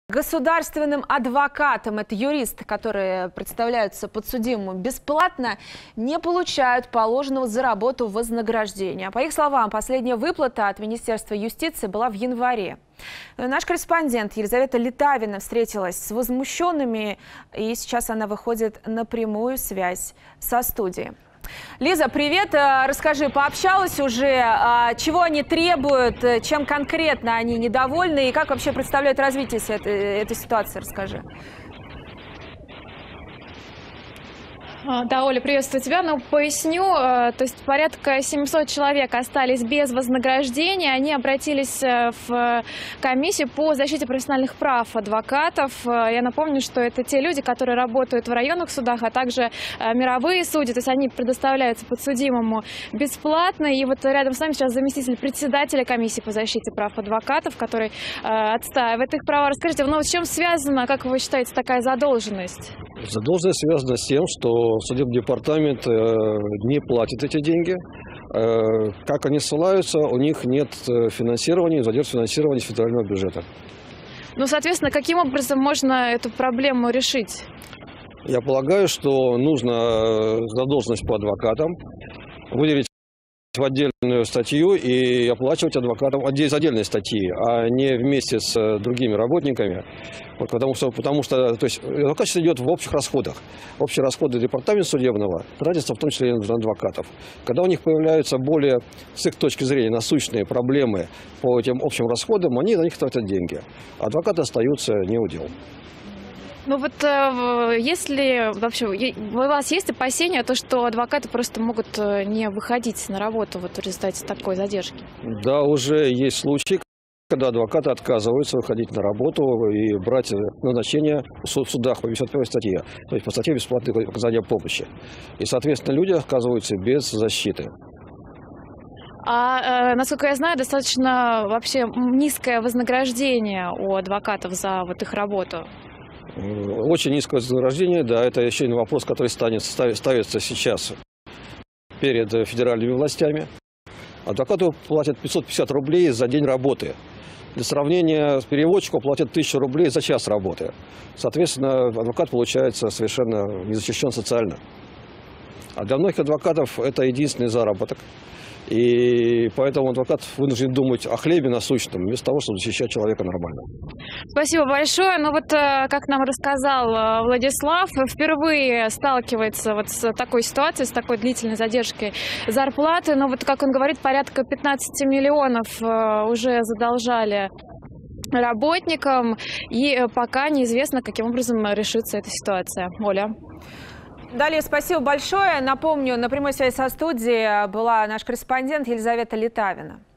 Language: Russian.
Государственным адвокатам, это юристы, которые представляются подсудимым бесплатно, не получают положенного за работу вознаграждения. По их словам, последняя выплата от Министерства юстиции была в январе. Наш корреспондент Елизавета Литавина встретилась с возмущенными, и сейчас она выходит на прямую связь со студией. Лиза, привет. Расскажи, пообщалась уже, чего они требуют, чем конкретно они недовольны и как вообще представляют развитие этой ситуации, расскажи. Да, Оля, приветствую тебя. Ну, поясню, то есть порядка 700 человек остались без вознаграждения. Они обратились в комиссию по защите профессиональных прав адвокатов. Я напомню, что это те люди, которые работают в районных судах, а также мировые судьи. То есть они предоставляются подсудимому бесплатно. И вот рядом с нами сейчас заместитель председателя комиссии по защите прав адвокатов, который отстаивает их права. Расскажите, ну, с чем связана, как вы считаете, такая задолженность? Задолженность связана с тем, что судебный департамент не платит эти деньги. Как они ссылаются, у них нет финансирования, задержка финансирования из федерального бюджета. Ну, соответственно, каким образом можно эту проблему решить? Я полагаю, что нужно задолженность по адвокатам выделить в отдельную статью и оплачивать адвокатам из отдельной статьи, а не вместе с другими работниками. Вот потому что то есть, адвокат идет в общих расходах. Общие расходы департамента судебного тратятся в том числе и на адвокатов. Когда у них появляются более, с их точки зрения, насущные проблемы по этим общим расходам, они на них тратят деньги. Адвокаты остаются не у дел. Ну вот если вообще у вас есть опасения, то что адвокаты просто могут не выходить на работу вот в результате такой задержки? Да, уже есть случаи, когда адвокаты отказываются выходить на работу и брать назначение в судах по 51 статье, то есть по статье бесплатного оказания помощи. И, соответственно, люди оказываются без защиты. Насколько я знаю, достаточно вообще низкое вознаграждение у адвокатов за вот их работу. Очень низкое вознаграждение, да, это еще один вопрос, который ставится сейчас перед федеральными властями. Адвокату платят 550 рублей за день работы. Для сравнения, переводчику платят 1000 рублей за час работы. Соответственно, адвокат получается совершенно не защищен социально. А для многих адвокатов это единственный заработок. И поэтому адвокат вынужден думать о хлебе насущном, вместо того, чтобы защищать человека нормально. Спасибо большое. Ну вот, как нам рассказал Владислав, впервые сталкивается вот с такой ситуацией, с такой длительной задержкой зарплаты. Но вот, как он говорит, порядка 15 миллионов уже задолжали работникам. И пока неизвестно, каким образом решится эта ситуация. Оля. Далее, спасибо большое. Напомню, на прямой связи со студией была наш корреспондент Елизавета Литавина.